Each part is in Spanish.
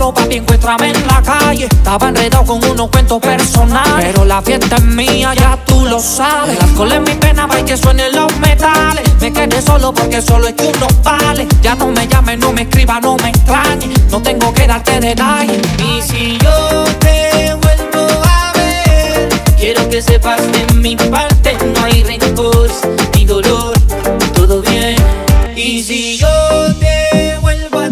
solo, papi, encuéntrame en la calle. Estaba enredado con unos cuentos personales, pero la fiesta es mía, ya tú lo sabes. El alcohol es mi pena, va y que suenen los metales. Me quedé solo porque solo es que uno vale. Ya no me llames, no me escribas, no me extrañes. No tengo que darte detalles. Y si yo te vuelvo a ver, quiero que sepas de mi parte no hay rencor ni dolor, todo bien. Y si yo te vuelvo a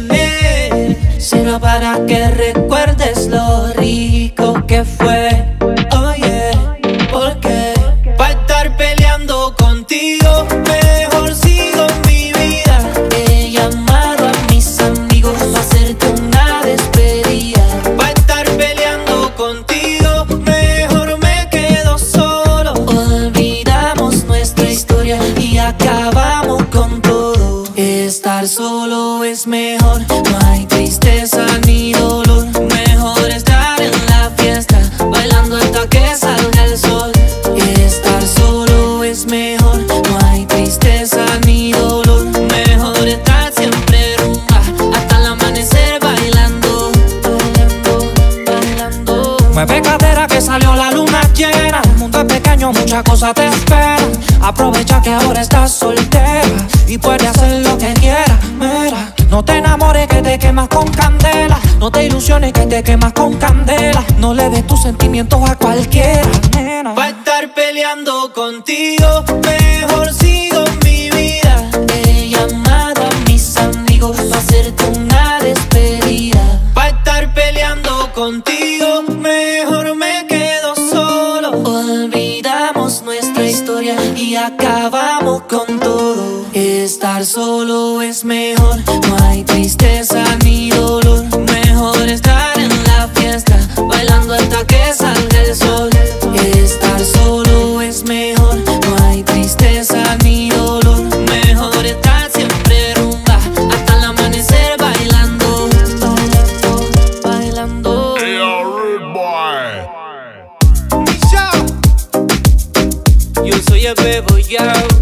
tener, será para que recuerdes lo rico que fue. Oh yeah, porque para estar peleando contigo, mejor sigo mi vida. He llamado a mis amigos para hacerte una despedida. Para estar peleando contigo, mejor me quedo solo. Olvidamos nuestra historia y acabamos con todo. Estar solo es mejor, no hay tristeza ni dolor. Mejor estar en la fiesta, bailando hasta que salga el sol. Estar solo es mejor, no hay tristeza ni dolor. Mejor estar siempre rumba, hasta el amanecer bailando, bailando, bailando. Mueve cadera que salió la luna llena. El mundo es pequeño, muchas cosas te esperan. Aprovecha que ahora estás soltera y puedes hacer lo que quieras. Mira, no te enamores que te quemas con candela. No te ilusiones que te quemas con candela. No le des tus sentimientos a cualquiera, nena. Pa' estar peleando contigo, mejor sigo mi vida. He llamado a mis amigos pa' hacerte una despedida. Pa' estar peleando contigo, mejor me quedo solo. Olvidamos nuestra historia y acabamos con todo. Estar solo es mejor, no hay tristeza ni dolor. Mejor estar en la fiesta, bailando hasta que salga el sol. Estar solo es mejor, no hay tristeza ni dolor. Mejor estar siempre rumba, hasta el amanecer bailando, bailando, bailando. Hey, rude boy. Yo soy el Bebo, yo.